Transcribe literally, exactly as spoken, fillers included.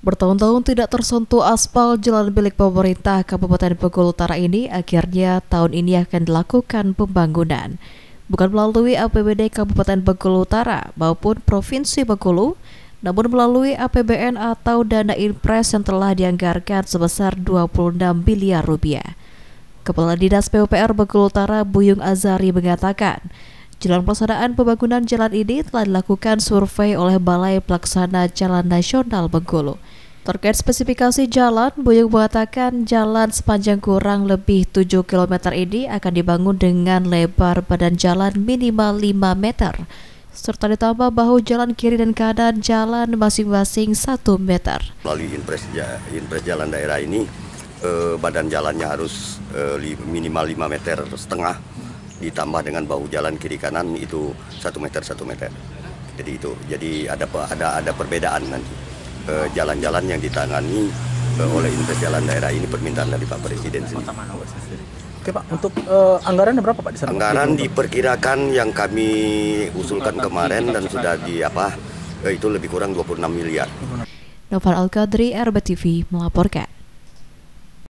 Bertahun-tahun tidak tersentuh aspal jalan milik pemerintah Kabupaten Bengkulu Utara ini akhirnya tahun ini akan dilakukan pembangunan. Bukan melalui A P B D Kabupaten Bengkulu Utara maupun Provinsi Bengkulu, namun melalui A P B N atau dana impres yang telah dianggarkan sebesar dua puluh enam miliar rupiah. Kepala Dinas P U P R Bengkulu Utara Buyung Azari mengatakan, jalan pelaksanaan pembangunan jalan ini telah dilakukan survei oleh Balai Pelaksana Jalan Nasional Bengkulu. Terkait spesifikasi jalan, Buyung mengatakan jalan sepanjang kurang lebih tujuh kilometer ini akan dibangun dengan lebar badan jalan minimal lima meter, serta ditambah bahu jalan kiri dan kanan jalan masing-masing satu meter. Melalui impres, impres jalan daerah ini, eh, badan jalannya harus eh, minimal lima meter setengah, ditambah dengan bahu jalan kiri kanan itu satu meter satu meter. Jadi itu, jadi ada ada ada perbedaan nanti. Jalan-jalan yang ditangani oleh impres jalan daerah ini permintaan dari Pak Presiden sendiri. Oke Pak, untuk uh, anggarannya berapa Pak? Di sana? Anggaran diperkirakan yang kami usulkan kemarin dan sudah di apa itu lebih kurang dua puluh enam miliar. Noval Al-Qadri, R B T V melaporkan.